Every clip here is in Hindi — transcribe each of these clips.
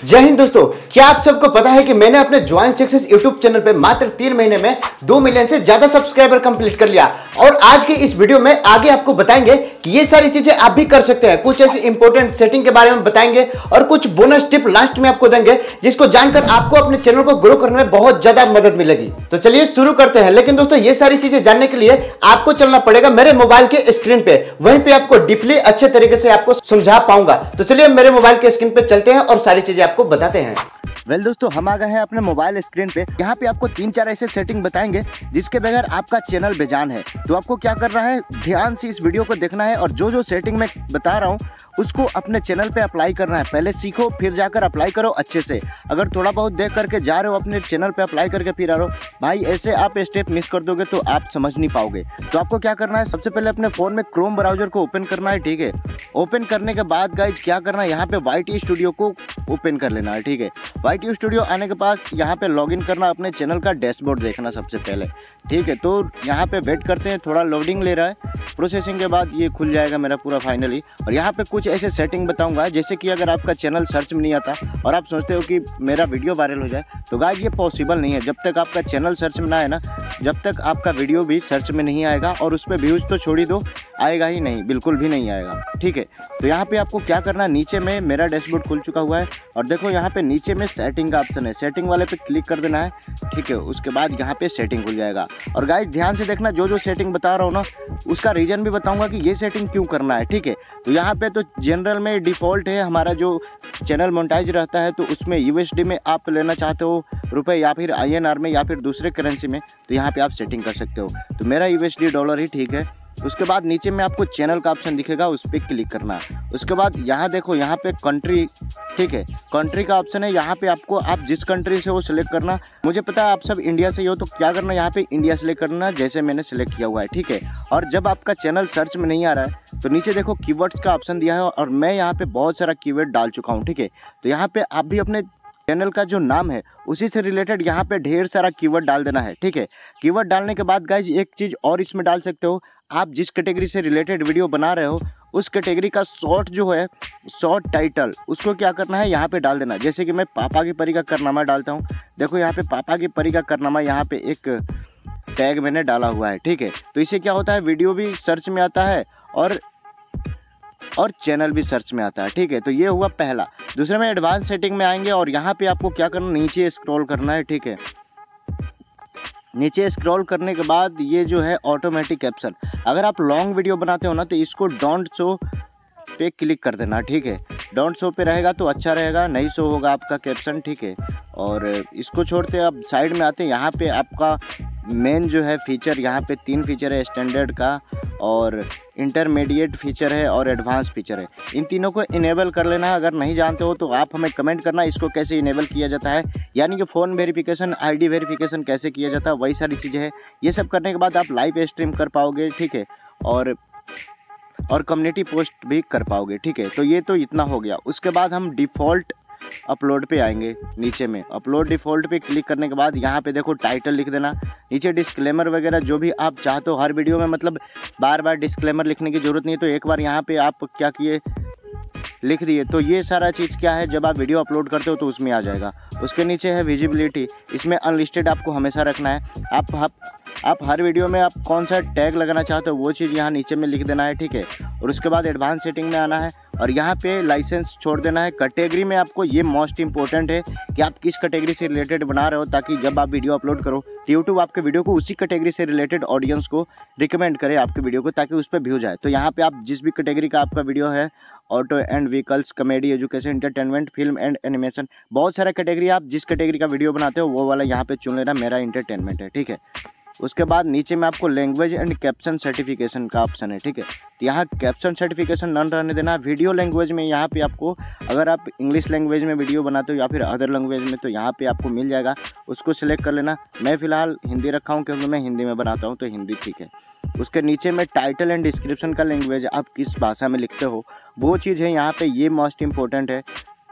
जय हिंद दोस्तों, क्या आप सबको पता है कि मैंने अपने ज्वाइन सक्सेस यूट्यूब चैनल पे मात्र 3 महीने में 2 मिलियन से ज्यादा सब्सक्राइबर कंप्लीट कर लिया। और आज की इस वीडियो में आगे आपको बताएंगे कि ये सारी चीजें आप भी कर सकते हैं। कुछ ऐसी इंपॉर्टेंट सेटिंग के बारे में बताएंगे और कुछ बोनस टिप लास्ट में आपको देंगे जिसको जानकर आपको अपने चैनल को ग्रो करने में बहुत ज्यादा मदद मिलेगी। तो चलिए शुरू करते हैं। लेकिन दोस्तों, ये सारी चीजें जानने के लिए आपको चलना पड़ेगा मेरे मोबाइल के स्क्रीन पे, वहीं पे आपको डीपली अच्छे तरीके से आपको समझा पाऊंगा। तो चलिए मेरे मोबाइल के स्क्रीन पे चलते हैं और सारी चीजें आपको बताते हैं। दोस्तों, हम आ गए हैं अपने मोबाइल स्क्रीन पे। यहाँ पे आपको 3-4 ऐसे सेटिंग बताएंगे जिसके बगैर आपका चैनल बेजान है। तो आपको क्या करना है, ध्यान से इस वीडियो को देखना है और जो जो सेटिंग मैं बता रहा हूँ उसको अपने चैनल पे अप्लाई करना है। पहले सीखो फिर जाकर अप्लाई करो अच्छे से। अगर थोड़ा बहुत देख करके जा रहे हो अपने चैनल पे अप्लाई करके फिर आ रहे हो भाई, ऐसे आप स्टेप मिस कर दोगे तो आप समझ नहीं पाओगे। तो आपको क्या करना है, सबसे पहले अपने फ़ोन में क्रोम ब्राउजर को ओपन करना है। ठीक है, ओपन करने के बाद गाइज क्या करना है, यहाँ पे YT स्टूडियो को ओपन कर लेना है। ठीक है, YT स्टूडियो आने के बाद यहाँ पे लॉगिन करना, अपने चैनल का डैशबोर्ड देखना सबसे पहले। ठीक है, तो यहाँ पे वेट करते हैं, थोड़ा लोडिंग ले रहा है। प्रोसेसिंग के बाद ये खुल जाएगा मेरा पूरा फाइनली। और यहाँ पे कुछ ऐसे सेटिंग बताऊंगा जैसे कि अगर आपका चैनल सर्च में नहीं आता और आप सोचते हो कि मेरा वीडियो वायरल हो जाए, तो गाइस ये पॉसिबल नहीं है। जब तक आपका चैनल सर्च में ना आए ना, जब तक आपका वीडियो भी सर्च में नहीं आएगा और उस पर व्यूज़ तो छोड़ ही दो, आएगा ही नहीं, बिल्कुल भी नहीं आएगा। ठीक है, तो यहाँ पे आपको क्या करना है, नीचे में मेरा डैशबोर्ड खुल चुका हुआ है और देखो यहाँ पे नीचे में सेटिंग का ऑप्शन है, सेटिंग वाले पे क्लिक कर देना है। ठीक है, उसके बाद यहाँ पे सेटिंग खुल जाएगा। और गाइस ध्यान से देखना, जो जो सेटिंग बता रहा हूँ ना उसका रीजन भी बताऊँगा कि ये सेटिंग क्यों करना है। ठीक है, तो यहाँ पे तो जनरल में डिफ़ॉल्ट है हमारा जो चैनल मोनेटाइज रहता है, तो उसमें USD में आप लेना चाहते हो रुपए या फिर INR में या फिर दूसरे करेंसी में, तो यहाँ पे आप सेटिंग कर सकते हो। तो मेरा USD डॉलर ही ठीक है। उसके बाद नीचे में आपको चैनल का ऑप्शन दिखेगा, उस पर क्लिक करना है। उसके बाद यहाँ देखो, यहाँ पे कंट्री, ठीक है, कंट्री का ऑप्शन है। यहाँ पे आपको आप जिस कंट्री से हो सिलेक्ट करना। मुझे पता है आप सब इंडिया से ही हो, तो क्या करना है, यहाँ पे इंडिया सिलेक्ट करना जैसे मैंने सिलेक्ट किया हुआ है। ठीक है, और जब आपका चैनल सर्च में नहीं आ रहा है तो नीचे देखो कीवर्ड्स का ऑप्शन दिया है और मैं यहाँ पे बहुत सारा कीवर्ड डाल चुका हूँ। ठीक है, तो यहाँ पे आप भी अपने चैनल का जो नाम है उसी से रिलेटेड यहाँ पे ढेर सारा कीवर्ड डाल देना है। ठीक है, कीवर्ड डालने के बाद गाइज एक चीज़ और इसमें डाल सकते हो, आप जिस कैटेगरी से रिलेटेड वीडियो बना रहे हो उस कैटेगरी का शॉर्ट जो है, शॉर्ट टाइटल, उसको क्या करना है यहाँ पे डाल देना। जैसे कि मैं पापा की परी का कारनामा डालता हूँ, देखो यहाँ पे पापा की परी का कारनामा यहाँ पे एक टैग मैंने डाला हुआ है। ठीक है, तो इससे क्या होता है, वीडियो भी सर्च में आता है और चैनल भी सर्च में आता है। ठीक है, तो ये हुआ पहला। दूसरे में एडवांस सेटिंग में आएंगे और यहाँ पे आपको क्या करना, नीचे स्क्रॉल करना है। ठीक है, नीचे स्क्रॉल करने के बाद ये जो है ऑटोमेटिक कैप्शन, अगर आप लॉन्ग वीडियो बनाते हो ना तो इसको डोंट शो पे क्लिक कर देना। ठीक है, डोंट शो पे रहेगा तो अच्छा रहेगा, नहीं शो होगा आपका कैप्शन। ठीक है, और इसको छोड़ते अब साइड में आते हैं। यहाँ पे आपका मेन जो है फीचर, यहाँ पे 3 फीचर है, स्टैंडर्ड का और इंटरमीडिएट फीचर है और एडवांस फीचर है। इन तीनों को इनेबल कर लेना है। अगर नहीं जानते हो तो आप हमें कमेंट करना इसको कैसे इनेबल किया जाता है, यानी कि फ़ोन वेरिफिकेशन, ID वेरिफिकेशन कैसे किया जाता है, वही सारी चीज़ें हैं। ये सब करने के बाद आप लाइव स्ट्रीम कर पाओगे। ठीक है, और कम्युनिटी पोस्ट भी कर पाओगे। ठीक है, तो ये तो इतना हो गया। उसके बाद हम डिफ़ॉल्ट अपलोड पे आएंगे। नीचे में अपलोड डिफ़ॉल्ट पे क्लिक करने के बाद यहाँ पे देखो टाइटल लिख देना, नीचे डिस्क्लेमर वगैरह जो भी आप चाहते हो। हर वीडियो में मतलब बार बार डिस्क्लेमर लिखने की ज़रूरत नहीं है, तो एक बार यहाँ पे आप क्या किए, लिख दिए, तो ये सारा चीज़ क्या है, जब आप वीडियो अपलोड करते हो तो उसमें आ जाएगा। उसके नीचे है विजिबिलिटी, इसमें अनलिस्टेड आपको हमेशा रखना है। आप हर वीडियो में आप कौन सा टैग लगाना चाहते हो वो चीज़ यहाँ नीचे में लिख देना है। ठीक है, और उसके बाद एडवांस सेटिंग में आना है और यहाँ पे लाइसेंस छोड़ देना है। कैटेगरी में आपको ये मोस्ट इंपॉर्टेंट है कि आप किस कैटेगरी से रिलेटेड बना रहे हो, ताकि जब आप वीडियो अपलोड करो तो यूट्यूब आपके वीडियो को उसी कैटेगरी से रिलेटेड ऑडियंस को रिकमेंड करे आपके वीडियो को, ताकि उस पर व्यू जाए। तो यहाँ पे आप जिस भी कैटेगरी का आपका वीडियो है, auto and vehicles, comedy, education, entertainment, film and animation, बहुत सारा कैटेगरी, आप जिस कैटेगरी का वीडियो बनाते हो वो वाला यहाँ पे चुन लेना। मेरा एंटरटेनमेंट है। ठीक है, उसके बाद नीचे में आपको लैंग्वेज एंड कैप्शन सर्टिफिकेशन का ऑप्शन है। ठीक है, तो यहाँ कैप्शन सर्टिफिकेशन नन रहने देना। वीडियो लैंग्वेज में यहाँ पे आपको, अगर आप इंग्लिश लैंग्वेज में वीडियो बनाते हो या फिर अदर लैंग्वेज में, तो यहाँ पे आपको मिल जाएगा, उसको सिलेक्ट कर लेना। मैं फ़िलहाल हिंदी रखा हूँ क्योंकि मैं हिंदी में बनाता हूँ, तो हिंदी ठीक है। उसके नीचे में टाइटल एंड डिस्क्रिप्शन का लैंग्वेज, आप किस भाषा में लिखते हो वो चीज़ है यहाँ पे, ये मोस्ट इंपॉर्टेंट है।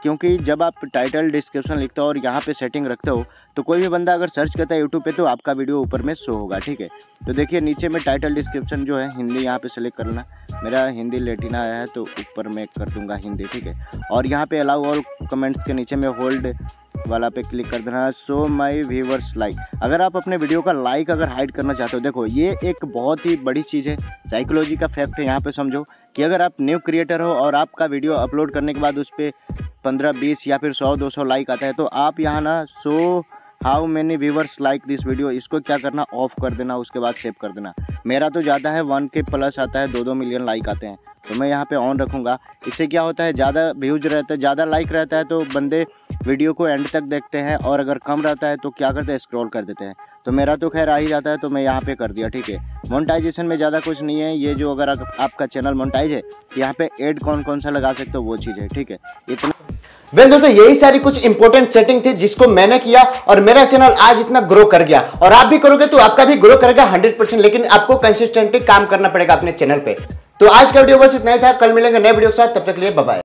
क्योंकि जब आप टाइटल डिस्क्रिप्शन लिखते हो और यहाँ पे सेटिंग रखते हो तो कोई भी बंदा अगर सर्च करता है यूट्यूब पे तो आपका वीडियो ऊपर में शो होगा, ठीक है। तो देखिए नीचे में टाइटल डिस्क्रिप्शन जो है हिंदी यहाँ पे सेलेक्ट करना, मेरा हिंदी लेटिना आया है तो ऊपर में कर दूंगा हिंदी, ठीक है। और यहाँ पे अलाउ ऑल कमेंट्स के नीचे में होल्ड वाला पे क्लिक कर देना, सो माई व्यूवर्स लाइक। अगर आप अपने वीडियो का लाइक अगर हाइड करना चाहते हो, देखो ये एक बहुत ही बड़ी चीज़ है, साइकोलॉजी का फैक्ट है। यहाँ पे समझो कि अगर आप न्यू क्रिएटर हो और आपका वीडियो अपलोड करने के बाद उस पर 15-20 या फिर 100-200 लाइक आता है तो आप यहाँ ना so how many viewers like this video, इसको क्या करना, ऑफ कर देना, उसके बाद सेव कर देना। मेरा तो ज़्यादा है 1K प्लस आता है, 2-2 मिलियन लाइक आते हैं, तो मैं यहाँ पे ऑन रखूँगा। इससे क्या होता है, ज़्यादा व्यूज रहता है, ज़्यादा लाइक रहता है तो बंदे वीडियो को एंड तक देखते हैं, और अगर कम रहता है तो क्या करते हैं, स्क्रॉल कर देते हैं। तो मेरा तो खैर आ ही जाता है तो मैं यहाँ पे कर दिया, ठीक है। मोनेटाइजेशन में ज़्यादा कुछ नहीं है, ये जो अगर आपका चैनल मोनेटाइज है यहाँ पे ऐड कौन सा लगा सकते हो वो चीज़ है, ठीक है। इतना वेल दोस्तों, यही सारी कुछ इंपॉर्टेंट सेटिंग थी जिसको मैंने किया और मेरा चैनल आज इतना ग्रो कर गया, और आप भी करोगे तो आपका भी ग्रो करेगा 100%, लेकिन आपको कंसिस्टेंटली काम करना पड़ेगा अपने चैनल पे। तो आज का वीडियो बस इतना ही था, कल मिलेंगे नए वीडियो के साथ, तब तक के लिए बाय बाय।